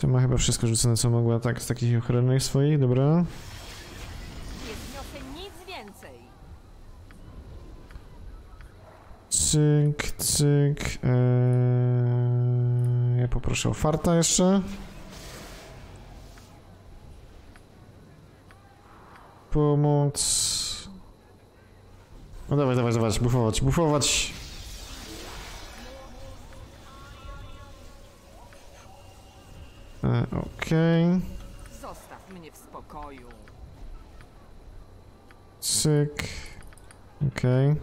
To ma chyba wszystko rzucone, co mogła, tak, z takich ochronnych swoich, dobra. Nie zniosę nic więcej. Cyk, cyk. Ja poproszę o farta jeszcze. Pomoc. No dawaj, dawaj, dawaj, bufować, bufować. Okej. Zostaw mnie w spokoju. Cyk. Okej.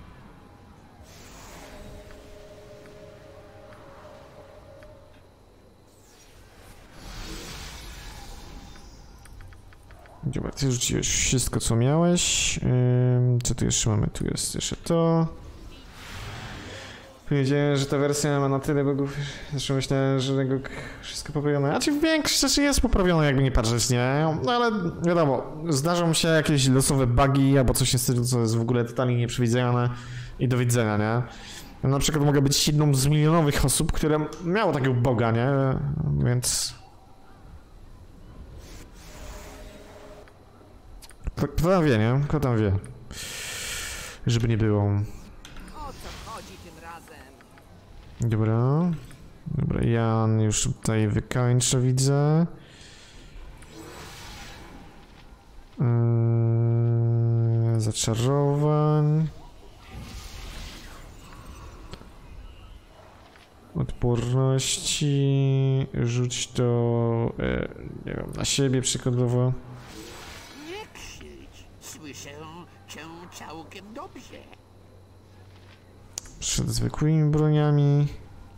Dobra, ty rzuciłeś wszystko, co miałeś. Co tu jeszcze mamy? Tu jest jeszcze to. Powiedziałem, że ta wersja ma na tyle bugów. Zresztą myślałem, że tego wszystko poprawione. A czy większość rzeczy jest poprawione, jakby nie patrzeć, nie? No ale wiadomo, zdarzą się jakieś losowe bugi albo coś w stylu, co jest w ogóle totalnie nieprzewidziane i do widzenia, nie? Ja na przykład mogę być jedną z milionowych osób, które miało takiego boga, nie? Więc... Kto tam wie, nie? Kto tam wie? Żeby nie było. O co chodzi tym razem? Dobra. Dobra, Jan już tutaj wykończę, widzę. Zaczarowań. Odporności. Rzuć to... nie wiem, na siebie przykładowo. Nie krzycz, słyszę cię całkiem dobrze. Przed zwykłymi broniami.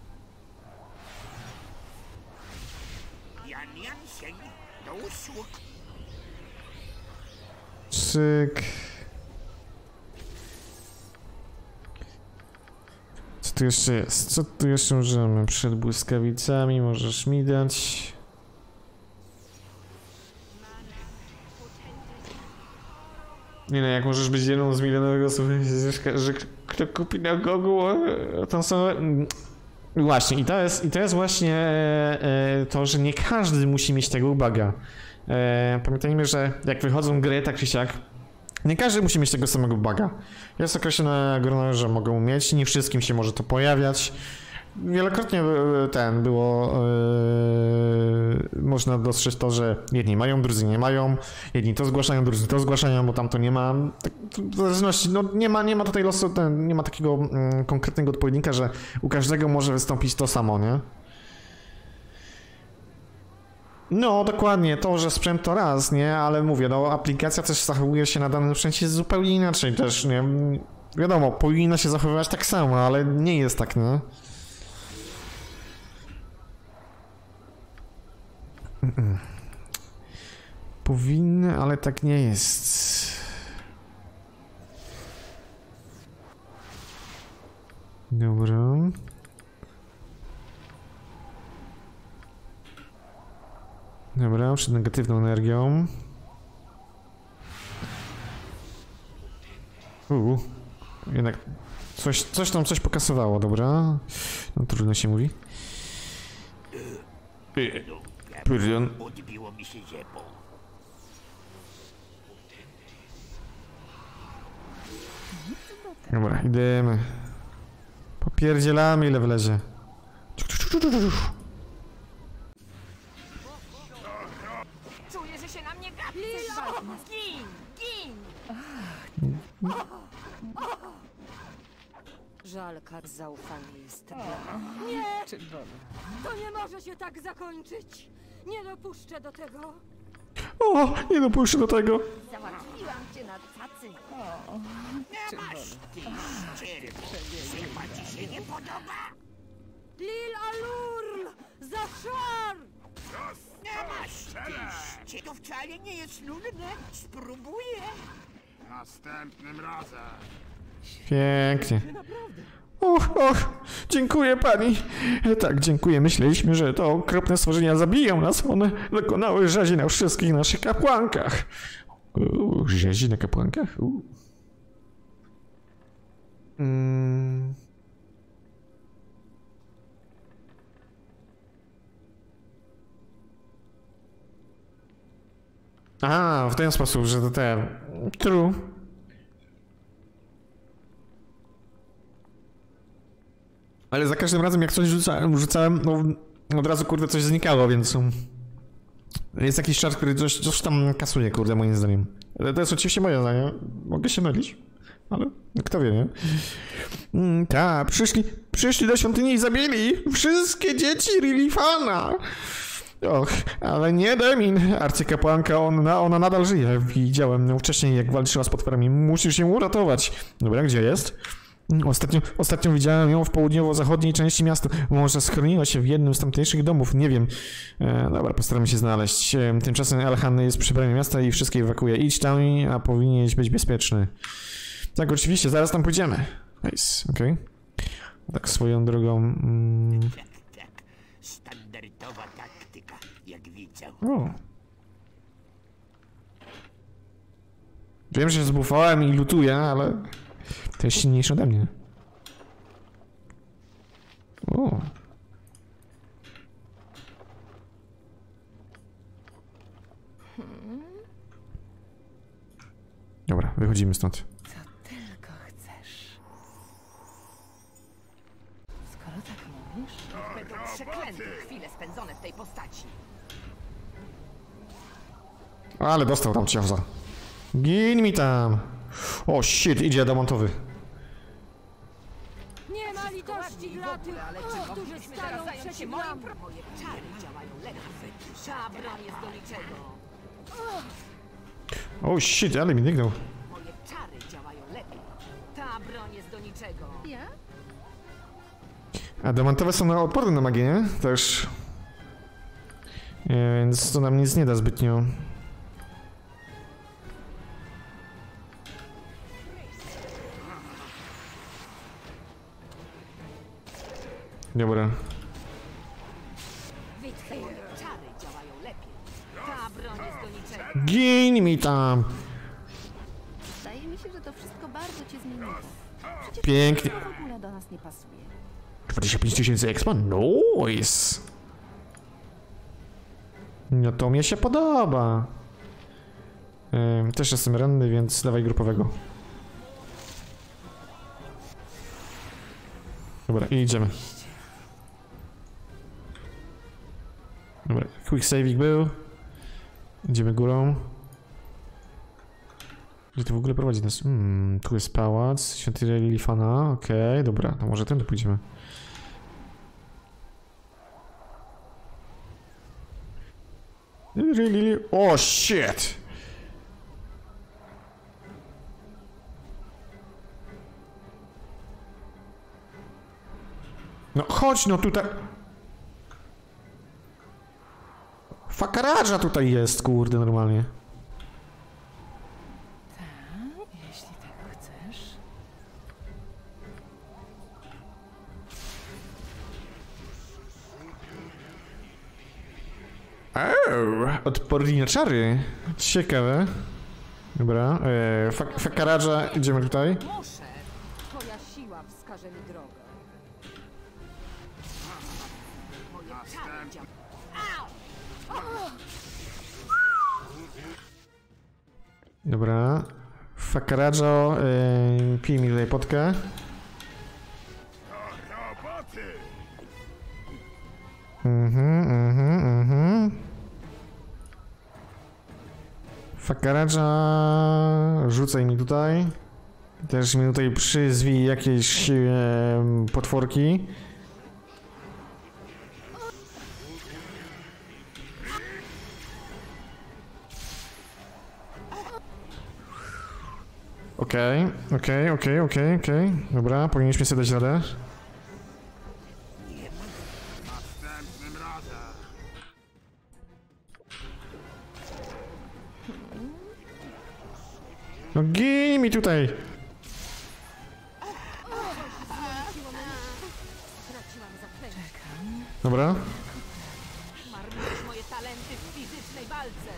Jan Jansen, do usług. Cyk. Co tu jeszcze jest? Co tu jeszcze możemy? Przed błyskawicami możesz mi dać. Nie no, jak możesz być jedną z milionowych osób, że kto kupi na Gogu tą samą... Właśnie, i to jest właśnie to, że nie każdy musi mieć tego ubaga. Pamiętajmy, że jak wychodzą gry, tak czy siak, nie każdy musi mieć tego samego buga. Jest określone grono, że mogą mieć, nie wszystkim się może to pojawiać. Wielokrotnie było można dostrzec to, że jedni mają, drudzy nie mają, jedni to zgłaszają, drudzy to zgłaszają, bo tam to nie ma, tak, w zależności, no nie ma tutaj losu, nie ma takiego konkretnego odpowiednika, że u każdego może wystąpić to samo, nie? No, dokładnie, to, że sprzęt to raz, nie? Ale mówię, no aplikacja też zachowuje się na danym sprzęcie zupełnie inaczej też, nie? Wiadomo, powinna się zachowywać tak samo, ale nie jest tak, nie? Powinny, ale tak nie jest. Dobra. Dobra, przed negatywną energią. Jednak coś pokasowało, dobra. No trudno się mówi. Pardon. Odbiło mi się ziepą. Dobra, idziemy. Popierdzielamy, ile wlezie. Czuję, że się na mnie gapi. Gin! Gin! Żal, jak zaufanie jest dla... Nie! Czy wolę? To nie może się tak zakończyć! Nie dopuszczę do tego! O, nie dopuszczę do tego. Załatwiłam cię na cacy! Nie masz ty ścierwo. Chyba ci się nie podoba? Lil Alurl! Zaszar! Nie masz ty ścierwo. To wcale nie jest nudne. Spróbuję. Następnym razem. Pięknie. Och, dziękuję pani. Tak, dziękuję. Myśleliśmy, że to okropne stworzenia zabiją nas. One dokonały rzezi na wszystkich naszych kapłankach. Rzezi na kapłankach? Aha, w ten sposób, że to te... True. Ale za każdym razem jak coś rzucałem, no od razu kurde coś znikało, więc... Jest jakiś czar, który coś tam kasuje, kurde, moim zdaniem. Ale to jest oczywiście moje zdanie. Mogę się mylić, ale kto wie, nie? Przyszli do świątyni i zabili wszystkie dzieci Rilifana. Och, ale nie Demin, arcykapłanka, ona nadal żyje. Widziałem ją wcześniej, jak walczyła z potworami. Musisz ją uratować. Dobra, gdzie jest? Ostatnio widziałem ją w południowo-zachodniej części miasta. Może schroniła się w jednym z tamtejszych domów, nie wiem. Dobra, postaramy się znaleźć. Tymczasem Elhan jest przy bramie miasta i wszystkie ewakuuje. Idź tam, a powinieneś być bezpieczny. Tak, oczywiście, zaraz tam pójdziemy. Nice, okej. Tak swoją drogą... Tak. Standardowa taktyka, jak widział. O. Wiem, że zbufałem i lutuję, ale... To jest silniejsze ode mnie. O. Dobra, wychodzimy stąd. Co tylko chcesz. Skoro tak mówisz... Będą przeklęte chwile spędzone w tej postaci. Ale dostał tam ciąza. Gin mi tam. O shit, idzie adamantowy. Nie ma litości dla tych, którzy stają przeciw nam. Moje czary działają lepiej. Ta broń jest do niczego. O shit, ale mi dygnął. Moje czary działają lepiej. Ta broń jest do niczego. Ja? Adamantowe są odporne na magię, nie? Też. Więc to nam nic nie da zbytnio. Dobra. Moje czary działają lepiej. Ta broń jest do niczego. Gin mi tam. Zdaje mi się, że to wszystko bardzo cię zmieniło. Przecież Pięknie. to w ogóle do nas nie pasuje. 25 000 expa? Nice. No to mnie się podoba. Też jestem ranny, więc dawaj grupowego. Dobra, i idziemy. Dobra, quick saving był. Idziemy górą. Gdzie to w ogóle prowadzi nas? Tu jest pałac, świątynia Lilifana. Okej, dobra, to może tędy pójdziemy. O, shit! No chodź, no tutaj... Fakaraża tutaj jest, kurde, normalnie. Jeśli tego chcesz. Odporni na czary. Ciekawe. Dobra, Fakaraża, idziemy tutaj. Muszę. Twoja siła wskaże mi drogę. Moje czary działają. Dobra. Fakarażo, pij mi tutaj potkę. Roboty! Fakaraża, rzucaj mi tutaj. Też mi tutaj przyzwij jakieś potworki. Okej. Dobra, powinniśmy sobie dać radę. Następnym razem. No gin mi tutaj! Straciłam zaklęcie. Dobra. Marnujesz moje talenty w fizycznej walce.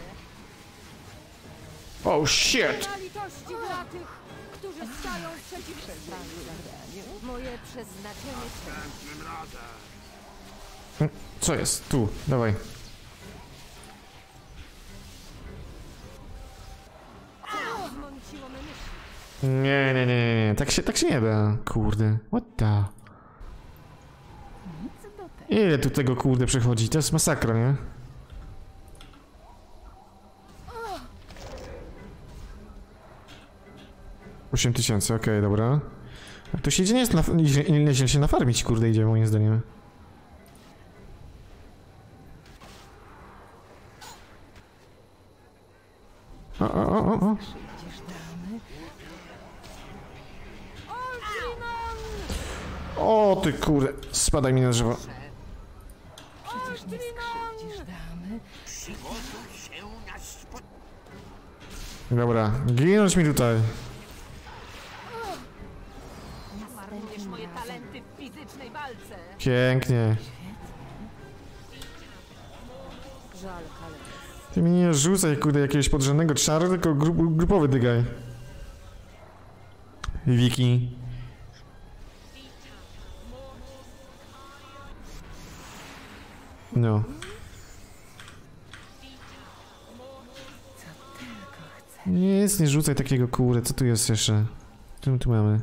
Oh shit! Nie ma litości dla tych, którzy stają przeciw nam. Moje przeznaczenie cię. Następnym razem. Co jest? Tu, dawaj. Nie. Tak się nie da. Kurde. What the... Nic do tego. Ile tu tego kurde przechodzi? To jest masakra, nie? $8000, okej, dobra. A tu się idzie, nie jest nieźle się nafarmić, kurde, idzie moim zdaniem. O. O ty kurde, spadaj mi na drzewo. Przecież nie skrzywdzisz damy. Przygotuj się na Dobra, ginąć mi tutaj. Marnujesz moje talenty w fizycznej walce. Pięknie. Żal, Kales. Ty mi nie rzucaj, kurde, jakiegoś podrzędnego czaru, tylko grupowy dygaj. Wiki. No. Nic, nie rzucaj takiego, kurde, co tu jest jeszcze? Co my tu mamy?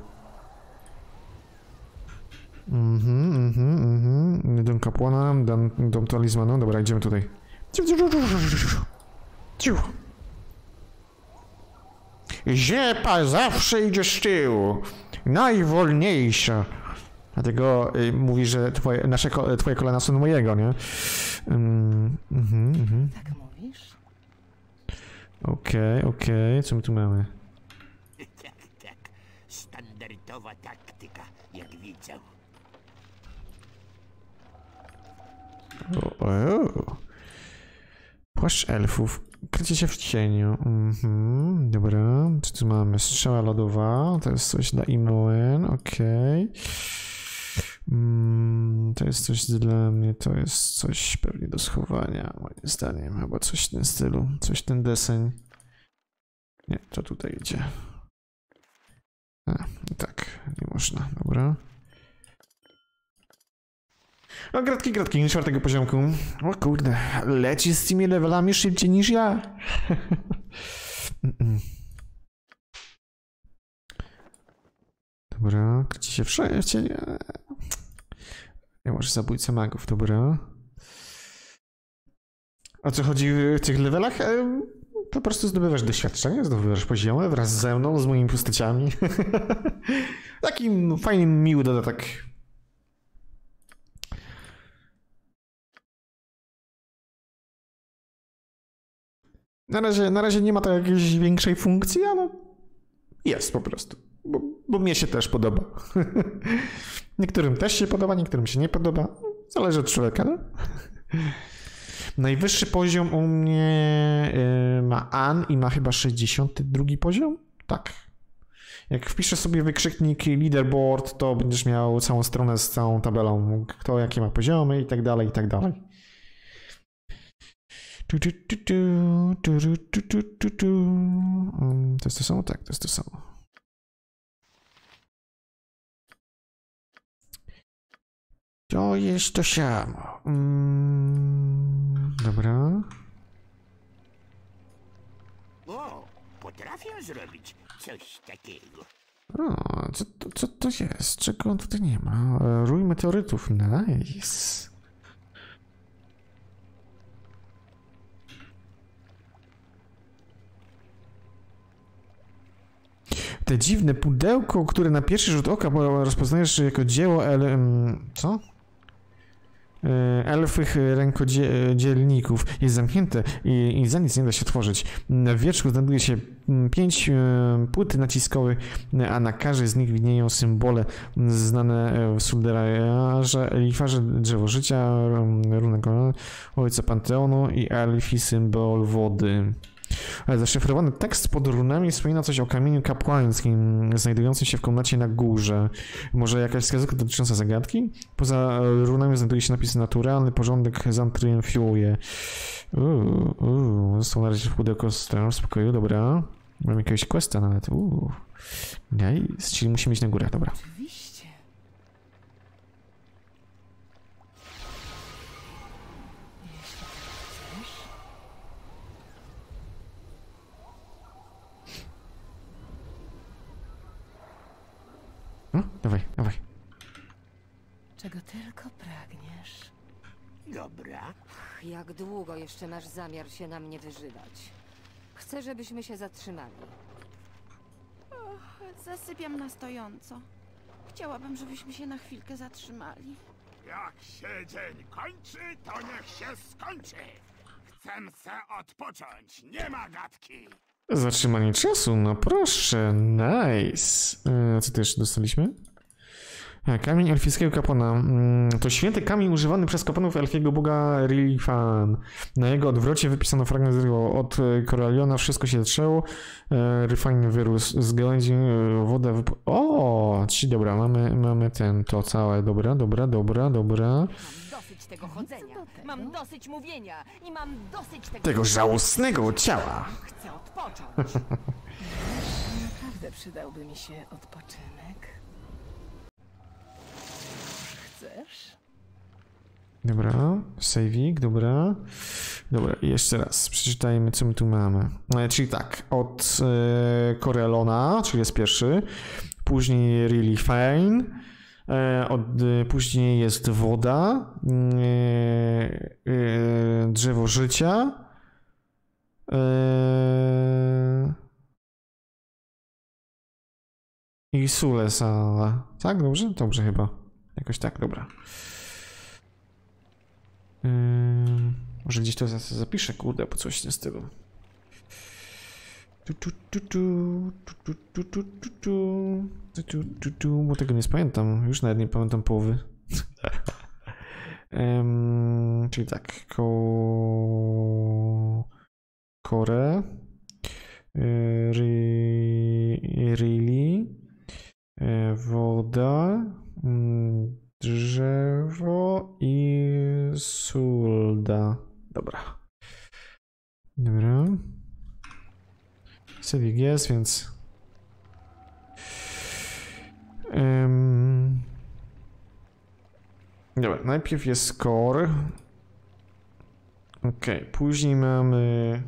Dom kapłana, dom talizmanu, dobra, idziemy tutaj. Ziepa zawsze idzie z tyłu. Najwolniejsza. Dlatego mówi, że twoje kolana są mojego, nie? Tak mówisz? Okej. Co my tu mamy? Tak. Standardowa taktyka, jak widzę. Płaszcz elfów. Krycie się w cieniu. Dobra. Co tu mamy? Strzała lodowa. To jest coś dla Imoen. Okej. To jest coś dla mnie. To jest coś pewnie do schowania. Moim zdaniem. Chyba coś w tym stylu. Coś ten deseń. Nie, to tutaj idzie. Tak. Nie można. Dobra. No gratki, 4. poziomku. O kurde, leci z tymi levelami szybciej niż ja. Dobra, krycie się w cieniu. Nie może zabójca magów, dobra. O co chodzi w tych levelach? Po prostu zdobywasz doświadczenie, zdobywasz poziomy wraz ze mną, z moimi postaciami. Taki fajny, miły dodatek. Na razie nie ma to jakiejś większej funkcji, ale jest po prostu. Bo mnie się też podoba. Niektórym też się podoba, niektórym się nie podoba. Zależy od człowieka, no? Najwyższy poziom u mnie ma Ann i ma chyba 62 poziom? Tak. Jak wpiszę sobie wykrzyknik leaderboard, to będziesz miał całą stronę z całą tabelą, kto jakie ma poziomy i tak dalej, i tak dalej. To jest to samo? Tak, to jest to samo. To jest to samo. Dobra. O, potrafię zrobić coś takiego. O, co to jest? Czego on tutaj nie ma? Rój meteorytów. Nice. Te dziwne pudełko, które na pierwszy rzut oka rozpoznajesz jako dzieło co? Elfych rękodzielników jest zamknięte i za nic nie da się otworzyć. Na wierzchu znajduje się 5 płyt naciskowych, a na każdej z nich widnieją symbole znane w Sulderarze, Elifarze, drzewo życia, runek ojca Panteonu i elfi symbol wody. Zaszyfrowany tekst pod runami wspomina coś o kamieniu kapłańskim znajdującym się w komnacie na górze. Może jakaś wskazówka dotycząca zagadki? Poza runami znajduje się napis naturalny, porządek zatriumfiuje. Został na razie w pudełko w spokoju, dobra. Mam jakiegoś questa nawet. Nice, czyli musimy iść na górę, dobra. Oczywiście. Jeśli tak chcesz. No, dawaj, dawaj. Czego tylko pragniesz. Dobra. Jak długo jeszcze masz zamiar się na mnie wyżywać? Chcę, żebyśmy się zatrzymali. Zasypiam na stojąco. Chciałabym, żebyśmy się na chwilkę zatrzymali. Jak się dzień kończy, to niech się skończy. Chcę se odpocząć, nie ma gadki. Zatrzymanie czasu, no proszę, nice. Co tu jeszcze dostaliśmy? Kamień elfickiego kapłana. To święty kamień używany przez kapłanów elfiego boga Rilfan. Na jego odwrocie wypisano fragment z tego od Coraliona. Wszystko się zaczęło. Rilfan wyrósł z gałęzi, woda O, czyli dobra, mamy to całe. Dobra. Mam dosyć tego chodzenia, mam dosyć mówienia i mam dosyć Tego żałosnego ciała. Chcę odpocząć. Naprawdę przydałby mi się odpoczynek. Chcesz? Dobra, saveik, dobra. Dobra, i jeszcze raz przeczytajmy, co my tu mamy. Czyli tak, od Corellona, czyli jest pierwszy, później Really Fine, później jest woda, drzewo życia, i Sulesala. Tak, dobrze? Dobrze chyba. Jakoś tak, dobra. Może gdzieś to zapiszę, kurde, po coś w tym stylu. Bo tego nie pamiętam. Już nawet nie pamiętam połowy. Czyli tak. Core. Really. Woda. Drzewo i sulda. Dobra. Dobra. Saving jest, więc... Dobra, najpierw jest core. Ok, później mamy...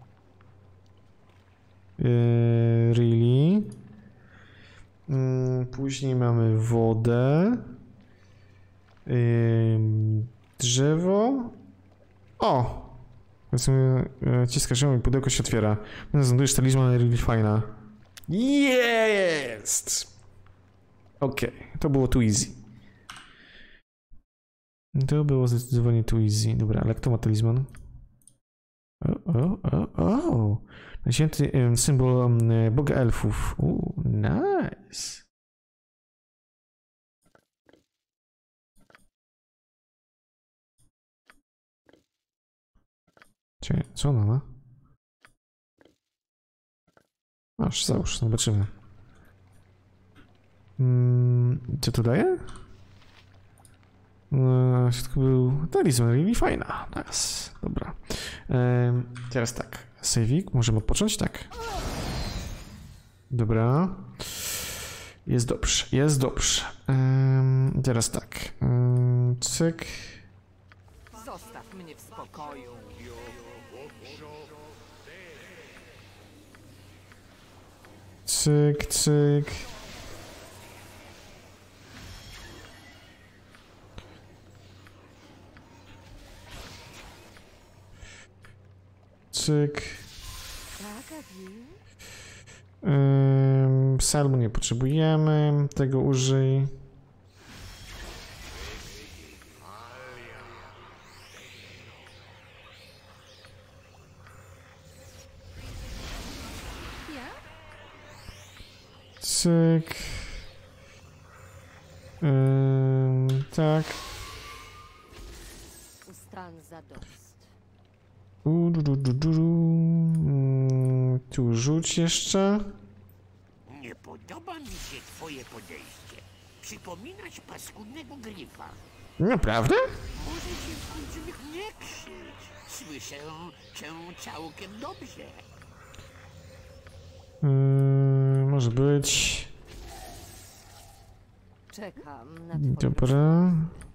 really. Później mamy wodę. Drzewo. O! Powiedzmy, ciskasz ją i pudełko się otwiera. Znajdujesz talizman really fajna. Jest! Okej, to było too easy. To było zdecydowanie too easy. Dobra, ale kto ma talizman? O! Święty symbol boga elfów. Nice. Czekaj, co ona ma? Aż załóż, zobaczymy. Co to daje? W środku był talizman, really fajna. Nice. Dobra. Teraz tak. Saveik, możemy odpocząć? Tak. Dobra. Jest dobrze, jest dobrze. Teraz tak. Cyk. Zostaw mnie w spokoju. Cyk, cyk. Cyk. Psalmu nie potrzebujemy. Tego użyj. Cyk. Tak. Ustan za dost. Tu rzuć jeszcze. Nie podoba mi się twoje podejście. Przypominasz paskudnego gryfa. Naprawdę? Może cię w końcu nie krzycz. Słyszę cię całkiem dobrze. Może być. Czekam na twoje... Dobra.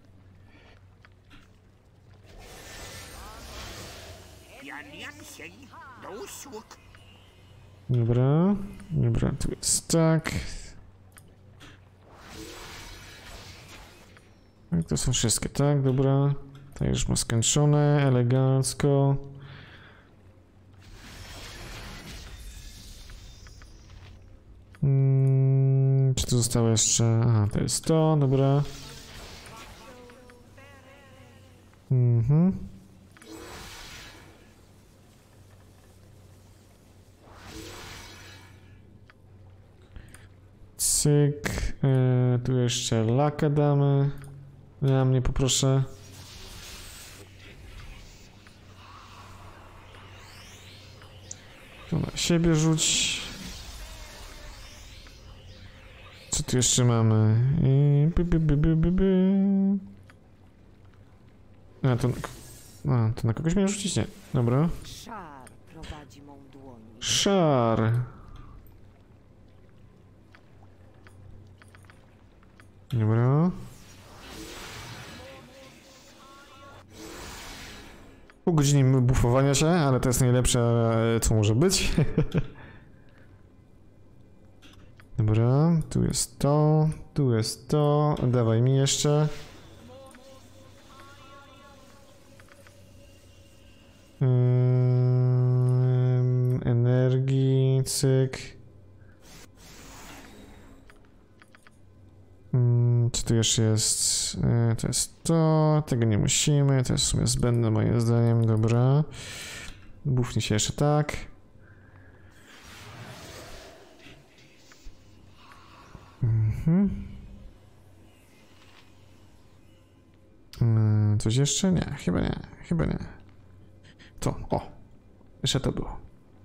Jan Jansen, do usług. Dobra. Dobra, tu jest tak. To są wszystkie, tak? Dobra. To już ma skończone, elegancko. Czy to zostało jeszcze? Aha, to jest to, dobra. Cyk. Tu jeszcze lakę damy. Ja mnie poproszę. Tu na siebie rzuć. Co tu jeszcze mamy? To na kogoś miałem rzucić? Nie. Dobra. Szar prowadzi mą dłoń. Szar. Dobra. Pół godziny bufowania się, ale to jest najlepsze, co może być. Dobra, tu jest to, dawaj mi jeszcze. Energii, cyk. Co tu jeszcze jest? To jest to, tego nie musimy, to jest w sumie zbędne moim zdaniem, dobra. Bufnij się jeszcze tak. Coś jeszcze? Nie, chyba nie. To, o, jeszcze to było.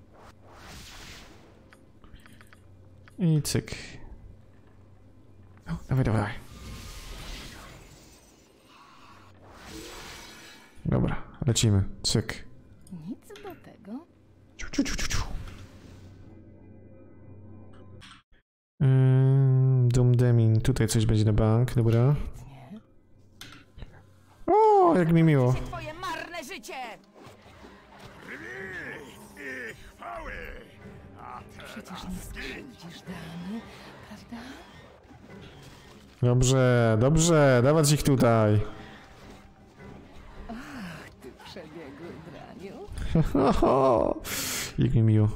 I cyk. O, dawaj. Dobra, lecimy. Cyk. Nic do tego. Ciu. Dumdemin, tutaj coś będzie na bank, dobra. O, jak mi miło. Twoje marne życie! I chwały! A Przecież nie skrzywdzisz Dany, prawda? Dobrze, dawać ich tutaj. Ty przebiegły draniu. Jak mi miło.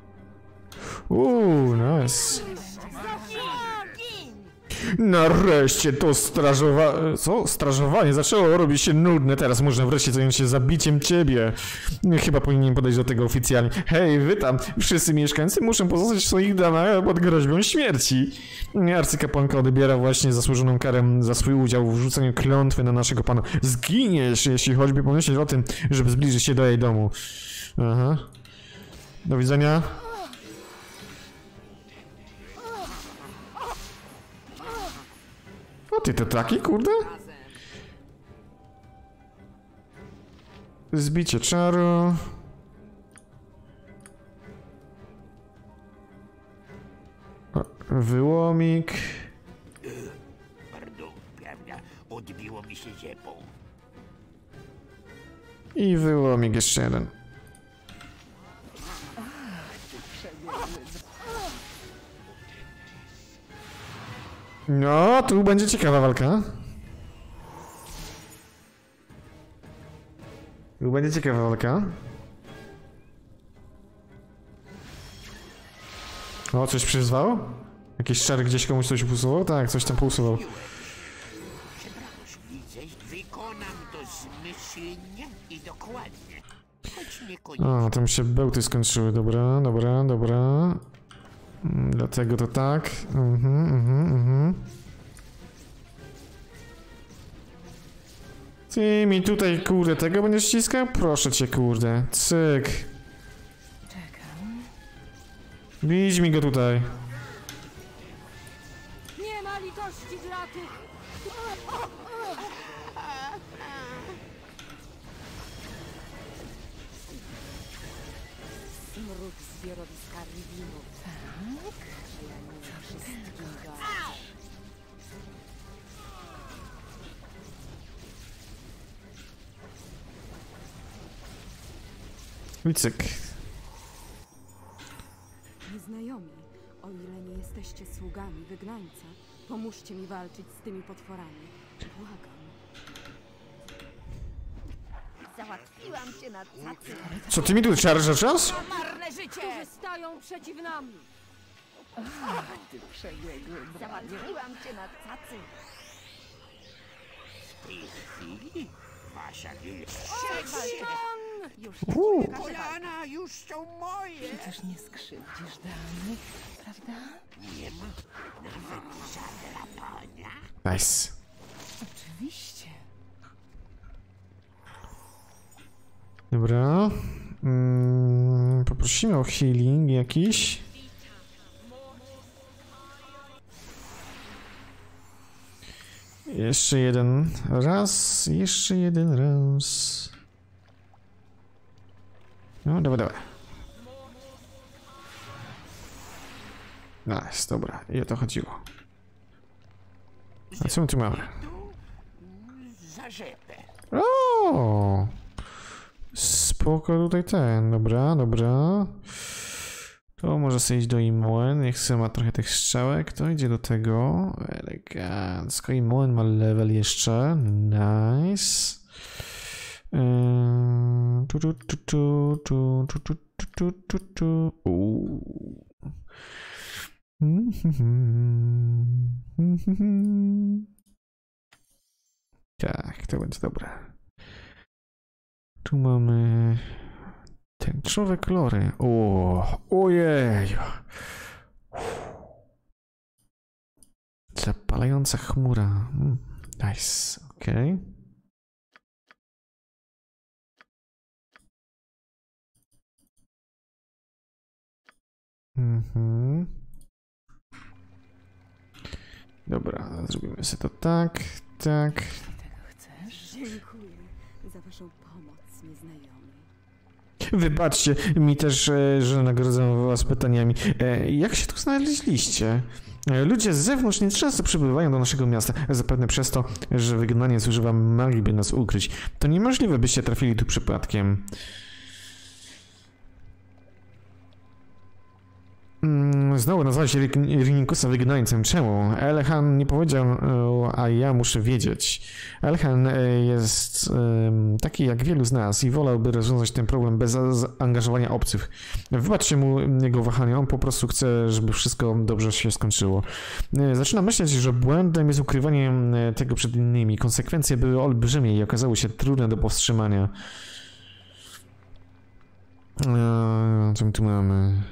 Nice. Nareszcie to strażowanie zaczęło robić się nudne. Teraz można wreszcie zająć się zabiciem ciebie. Chyba powinienem podejść do tego oficjalnie. Hej, wy tam, wszyscy mieszkańcy muszą pozostać w swoich domach pod groźbą śmierci. Arcykapłanka odebiera właśnie zasłużoną karę za swój udział w rzuceniu klątwy na naszego pana. Zginiesz, jeśli choćby pomyśleć o tym, żeby zbliżyć się do jej domu. Aha. Do widzenia. O ty to taki, kurde? Zbicie czaru. Wyłomik. Pardon, prawda? Odbiło mi się ziepą. I wyłomik jeszcze jeden. No, tu będzie ciekawa walka. O, coś przyzwał? Jakiś czar gdzieś komuś coś usuwał? Tak, coś tam pousuwał. Przepraszam, widzę, wykonam to zmyślnie i dokładnie. Choć niekoniecznie. O, tam się bełty skończyły, dobra. Dlatego to tak. Ty mi tutaj, kurde, tego będziesz ściskał? Proszę cię, kurde. Cyk. Czekam. Bić mi go tutaj. Nie ma litości dla tych... Smród zbiorowiska Rywinów. Tak? Że ja nie wszystkim gardzę. I cyk. Nieznajomi, o ile nie jesteście sługami wygnańca, pomóżcie mi walczyć z tymi potworami. Błagam. Załatwiłam cię na cacy. Co ty mi tu czarża czas? Marne życie! Stają przeciw nam! Załatwiłam cię na cacy. W tej chwili Wasia jest Już kolana, już są moje. Przecież nie skrzywdzisz Dany, prawda? Nie ma nawet zadrapania. Nice. Oczywiście. Dobra. Poprosimy o healing jakiś. Jeszcze jeden raz, jeszcze jeden raz. No, dawaj, dawaj. Nice, dobra, i o to chodziło. A co my tu mamy? Za rzepę. O! Spoko tutaj ten, dobra, dobra. To może sobie iść do Imoen, niech sobie ma trochę tych strzałek, to idzie do tego. Elegancko, Imoen ma level jeszcze, nice. Tak, to będzie dobre. Tu mamy tęczowe kolory. Ojej. Zapalająca chmura. Nice, okej. Dobra, zrobimy sobie to tak, tak. Tego chcesz? Dziękuję za waszą pomoc, nieznajomy. Wybaczcie mi też, że nagrodzę was pytaniami. Jak się tu znaleźliście? Ludzie z zewnątrz nieczęsto przybywają do naszego miasta, zapewne przez to, że wygnanie zużywa magii, by nas ukryć. To niemożliwe, byście trafili tu przypadkiem. Znowu nazwałeś Rinikusa wygnańcem. Czemu? Elhan nie powiedział, a ja muszę wiedzieć. Elhan jest taki jak wielu z nas i wolałby rozwiązać ten problem bez zaangażowania obcych. Wybaczcie mu jego wahania, on po prostu chce, żeby wszystko dobrze się skończyło. Zaczynam myśleć, że błędem jest ukrywanie tego przed innymi. Konsekwencje były olbrzymie i okazały się trudne do powstrzymania. Co my tu mamy?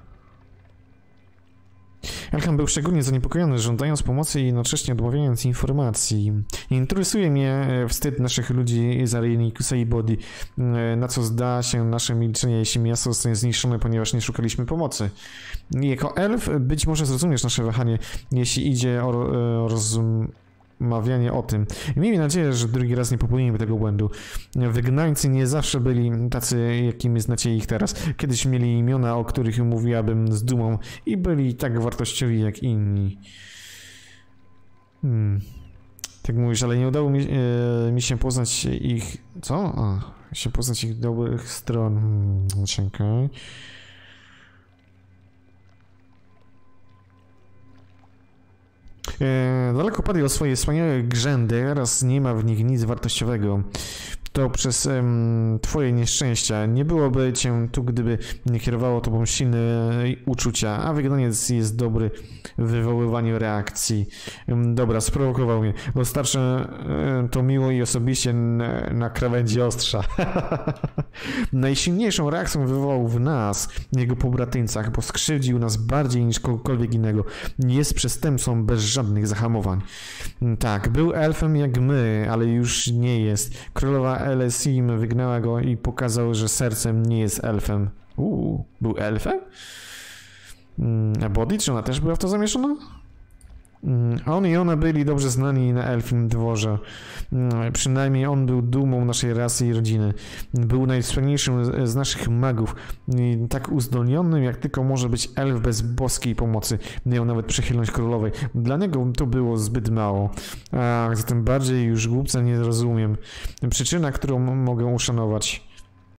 Elhan był szczególnie zaniepokojony, żądając pomocy i jednocześnie odmawiając informacji. Interesuje mnie wstyd naszych ludzi za Rinikusa i Body, na co zda się nasze milczenie, jeśli miasto zostanie zniszczone, ponieważ nie szukaliśmy pomocy. Jako elf być może zrozumiesz nasze wahanie, jeśli idzie o rozmawianie o tym. Miejmy nadzieję, że drugi raz nie popełnimy tego błędu. Wygnańcy nie zawsze byli tacy, jakimi znacie ich teraz. Kiedyś mieli imiona, o których mówiłabym z dumą i byli tak wartościowi jak inni. Tak mówisz, ale nie udało mi się poznać ich... Co? Się poznać ich dobrych stron. Czekaj. Daleko padli o swoje wspaniałe grzędy, teraz nie ma w nich nic wartościowego. To przez twoje nieszczęścia. Nie byłoby cię tu, gdyby nie kierowało tobą silne uczucia, a wygnaniec jest dobry w wywoływaniu reakcji. Dobra, sprowokował mnie. Dostarczę to miło i osobiście na krawędzi ostrza. Najsilniejszą reakcją wywołał w nas, jego pobratyńcach, bo skrzywdził nas bardziej niż kogokolwiek innego. Jest przestępcą bez żadnych zahamowań. Tak, był elfem jak my, ale już nie jest. Królowa Elesim wygnała go i pokazał, że sercem nie jest elfem. Był elfem? A Body, czy ona też była w to zamieszana? On i ona byli dobrze znani na elfim dworze. Przynajmniej on był dumą naszej rasy i rodziny. Był najwspanialszym z naszych magów. Tak uzdolnionym, jak tylko może być elf bez boskiej pomocy. Miał nawet przychylność królowej. Dla niego to było zbyt mało. A zatem bardziej już głupca nie rozumiem. Przyczyna, którą mogę uszanować.